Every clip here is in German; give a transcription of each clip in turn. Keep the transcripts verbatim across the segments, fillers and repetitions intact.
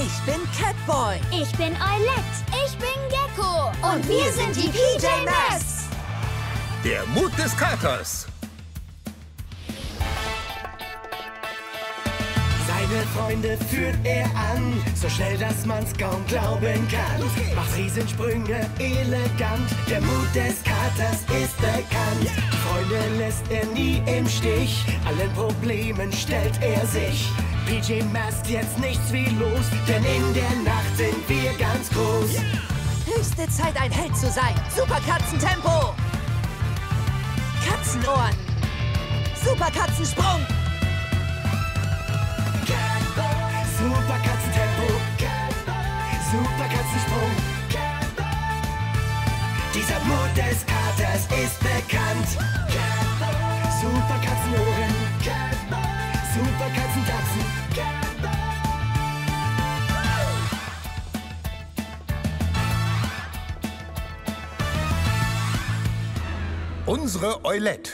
Ich bin Catboy. Ich bin Eulette. Ich bin Gecko. Und wir sind die P J Masks. Der Mut des Katers. Seine Freunde führt er an, so schnell, dass man's kaum glauben kann. Macht Riesensprünge elegant, der Mut des Katers ist bekannt. Die Freunde lässt er nie im Stich, allen Problemen stellt er sich. P J Masks, jetzt nichts wie los, denn in der Nacht sind wir ganz groß. Höchste Zeit, ein Held zu sein. Superkatzentempo. Katzenohren. Superkatzensprung. Superkatzentempo, Superkatzensprung. Dieser Mut des Katers ist bekannt. Superkatzenohren, Superkatzentatzen. Unsere Eulette.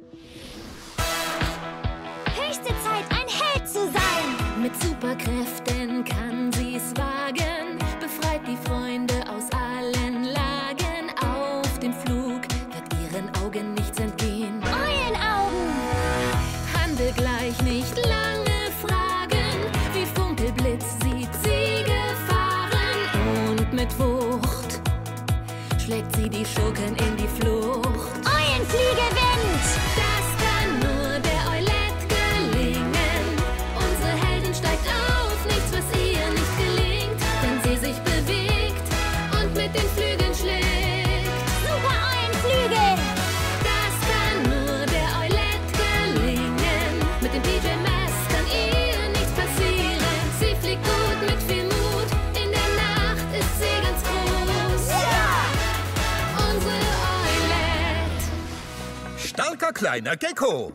Höchste Zeit, ein Held zu sein. Mit Superkräften kann sie's wagen, befreit die Freunde aus allen Lagen. Auf dem Flug wird ihren Augen nichts entgehen. Eulenaugen. Handel gleich, nicht lange fragen, wie Funkelblitz sieht sie gefahren. Und mit Wucht schlägt sie die Schurken in die Flucht. Eulenfliege Wind. Das kann nur der Eulette gelingen. Unsere Heldin steigt auf, nichts, was ihr nicht gelingt. Wenn sie sich bewegt und mit den Flügeln schlägt. Super Eulenflügel. Das kann nur der Eulette gelingen. Mit dem P J Masks kann ihr nichts passieren. Sie fliegt gut mit viel Mut. In der Nacht ist sie ganz groß. Ja! Unsere Eulette. Starker kleiner Gecko.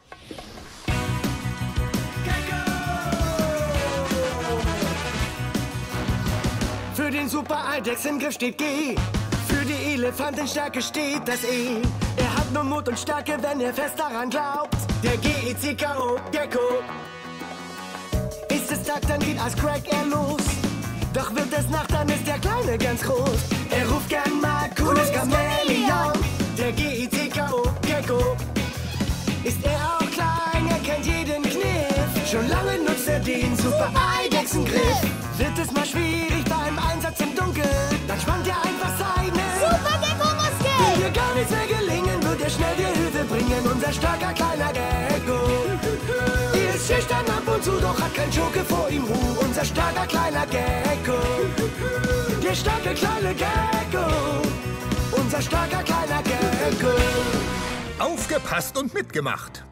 Für den Super-Eidechsengriff steht G. Für die Elefantenstärke steht das E. Er hat nur Mut und Stärke, wenn er fest daran glaubt. Der G E C K O, Gecko. Ist es Tag, dann geht als Crack er los. Doch wird es Nacht, dann ist der Kleine ganz groß. Er ruft gern mal cooles Chamäleon. Der G E C K O, Gecko. Ist er auch klein, er kennt jeden Kniff. Schon lange nutzt er den Super-Eidechsengriff. Wird es mal schwierig beim Einsatz im Dunkeln, dann spannt er einfach seine Super Gecko-Muskel. Will dir gar nichts mehr gelingen, wird er schnell dir Hilfe bringen. Unser starker kleiner Gecko. Er ist schüchtern ab und zu, doch hat kein Schurke vor ihm Ruhe. Unser starker kleiner Gecko. Der starke kleine Gecko. Unser starker kleiner Gecko. Aufgepasst und mitgemacht.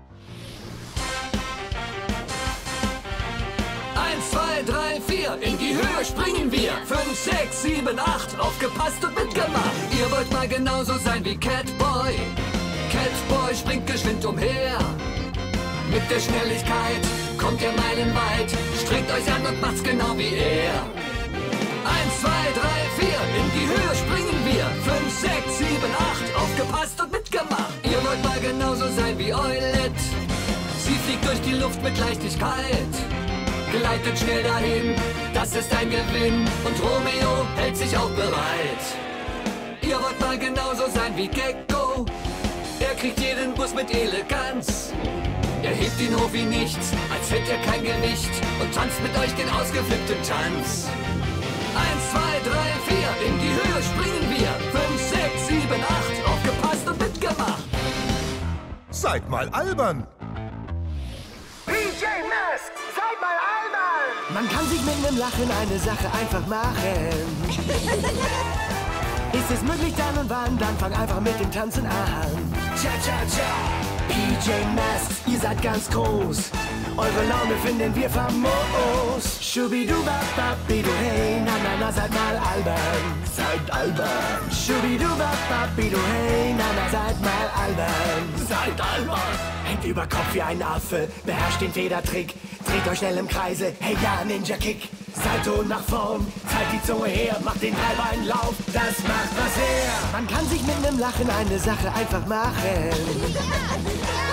Eins, zwei, drei, vier, in die Höhe springen wir. Fünf, sechs, sieben, acht, aufgepasst und mitgemacht. Ihr wollt mal genauso sein wie Catboy. Catboy springt geschwind umher. Mit der Schnelligkeit kommt ihr meilenweit. Strengt euch an und macht's genau wie er. Eins, zwei, drei, vier, in die Höhe springen wir. Fünf, sechs, sieben, acht, aufgepasst und mitgemacht. Ihr wollt mal genauso sein wie Eulette. Sie fliegt durch die Luft mit Leichtigkeit. Gleitet schnell dahin, das ist ein Gewinn. Und Romeo hält sich auch bereit. Ihr wollt mal genauso sein wie Gecko. Er kriegt jeden Bus mit Eleganz. Er hebt ihn hoch wie nichts, als hätte er kein Gewicht. Und tanzt mit euch den ausgeflippten Tanz. Eins, zwei, drei, vier, in die Höhe springen wir. Fünf, sechs, sieben, acht, aufgepasst und mitgemacht. Seid mal albern. P J Masks, seid mal albern! Man kann sich mit einem Lachen eine Sache einfach machen. Ist es möglich dann und wann, dann fang einfach mit dem Tanzen an. Cha, cha, cha. P J Masks, ihr seid ganz groß. Eure Laune finden wir famos. Schubidu-bap-bap-bidu, hey, na, na, na, seid mal albern. Seid albern. Schubidu-bap-bap-bidu, hey, na, na, seid mal albern. Seid albern. Hängt über Kopf wie ein Affe, beherrscht den Federtrick. Dreht euch schnell im Kreise, hey, ja, Ninja-Kick. Salto nach vorn, zeigt die Zunge her, macht den Dreibeinlauf, das macht was her. Man kann sich mit nem Lachen eine Sache einfach machen.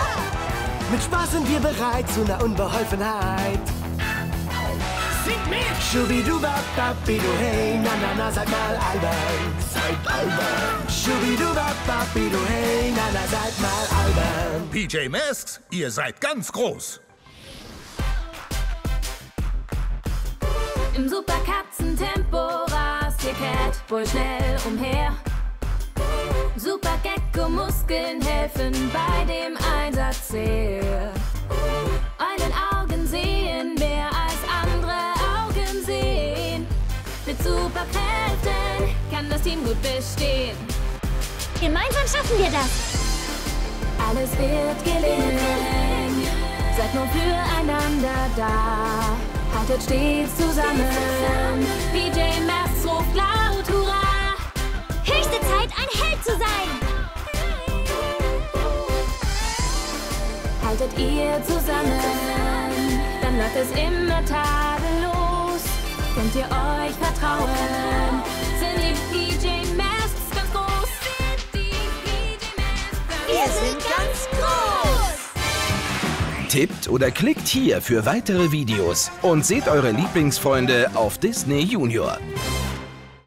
Mit Spaß sind wir bereit zu einer Unbeholfenheit. Singt mit! Schubidubababidu, hey, na na na, seid mal albern. Seid albern. Schubidubababidu, hey, na na, seid mal albern. P J Masks, ihr seid ganz groß. Im Superkatzentempo rast ihr Catboy schnell umher. Super Gecko-Muskeln helfen bei dem Einsatz sehr. Eulenaugen sehen mehr als andere Augen sehen. Mit Superkräften kann das Team gut bestehen. Gemeinsam schaffen wir das. Alles wird gelingen. Seid nur füreinander da. Haltet stets zusammen. P J Masks ruft laut Hurra. Höchste Zeit, ein Held zu sein. Haltet ihr zusammen, dann läuft es immer tadellos. Könnt ihr euch vertrauen? Sind die P J Masks ganz groß? Sind die P J Masks ganz Wir sind ganz groß. Tippt oder klickt hier für weitere Videos und seht eure Lieblingsfreunde auf Disney Junior.